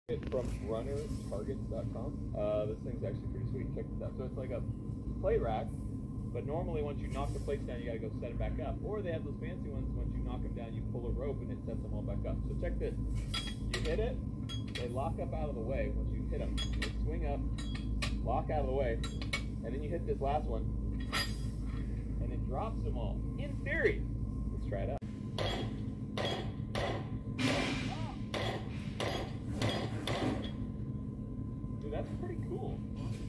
It from runnertargets.com. This thing's actually pretty sweet. Check this out. So it's like a plate rack, but normally once you knock the plates down, you gotta go set it back up. Or they have those fancy ones, once you knock them down, you pull a rope and it sets them all back up. So check this. You hit it, they lock up out of the way. Once you hit them, they swing up, lock out of the way, and then you hit this last one, and it drops them all. In theory. Let's try it out. Dude, that's pretty cool.